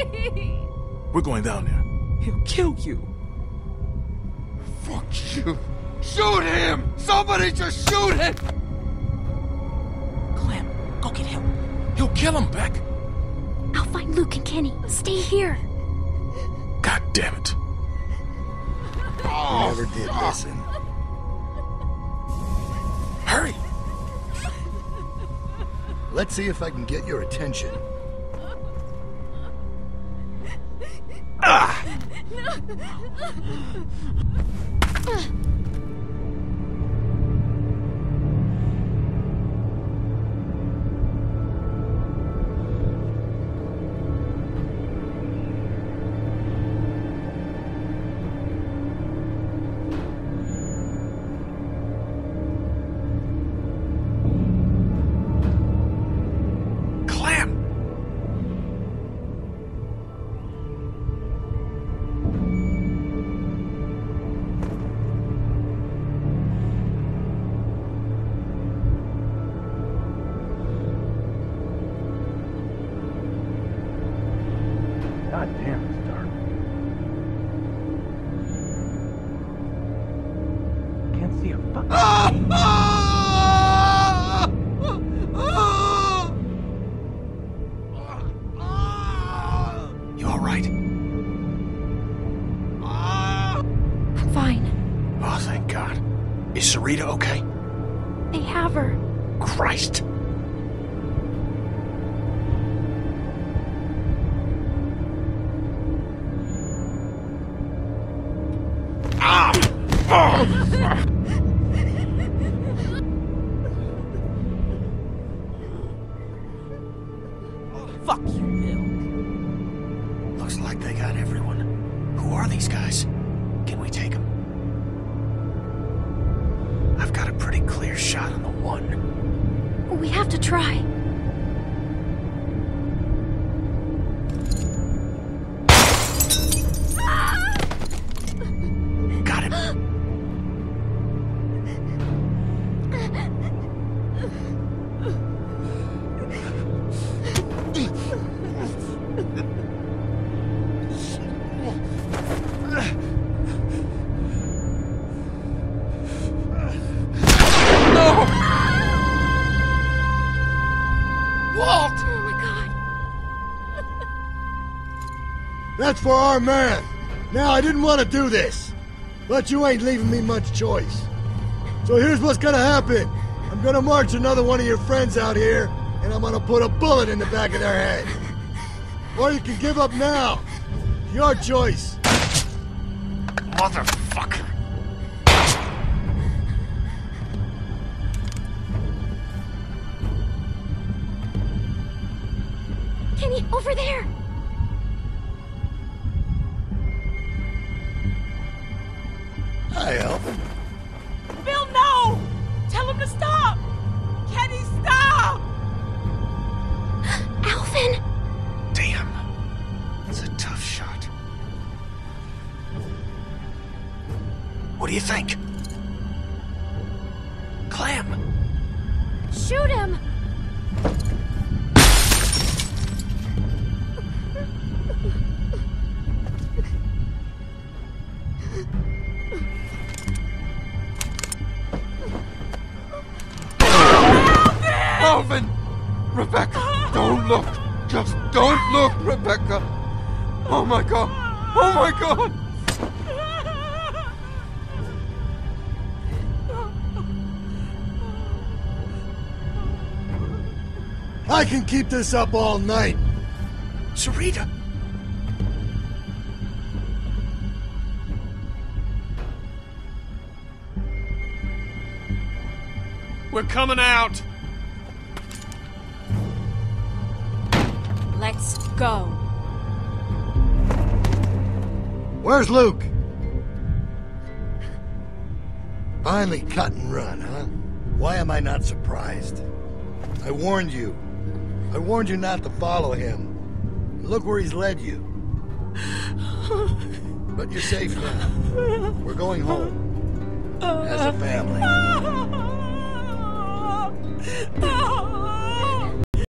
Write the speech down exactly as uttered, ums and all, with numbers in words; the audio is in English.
We're going down there. He'll kill you. Fuck you. Shoot him! Somebody just shoot him! Clem, go get help. He'll kill him, Beck. I'll find Luke and Kenny. Stay here. God damn it. Oh, You never did listen. Hurry! Let's see if I can get your attention. Ah! God damn, it's dark. Can't see a fucking thing. You all right? I'm fine. Oh, thank God. Is Sarita okay? They have her. Christ. Ah! Oh! Fuck you, Bill. Looks like they got everyone. Who are these guys? Can we take them? I've got a pretty clear shot on the one. We have to try. Got him. Walt! Oh my God. That's for our man. Now, I didn't want to do this, but you ain't leaving me much choice. So here's what's gonna happen. I'm gonna march another one of your friends out here, and I'm gonna put a bullet in the back of their head. Or you can give up now. Your choice. Motherfucker. Kenny, over there. I help him. Bill, no! Tell him to stop! Kenny, stop! Alvin. Damn. That's a tough shot. What do you think? Clem! Shoot him. Alvin! Rebecca, don't look! Just don't look, Rebecca! Oh my God! Oh my God! I can keep this up all night. Sarita! We're coming out! Let's go. Where's Luke? Finally cut and run, huh? Why am I not surprised? I warned you. I warned you not to follow him. Look where he's led you. But you're safe now. We're going home. As a family.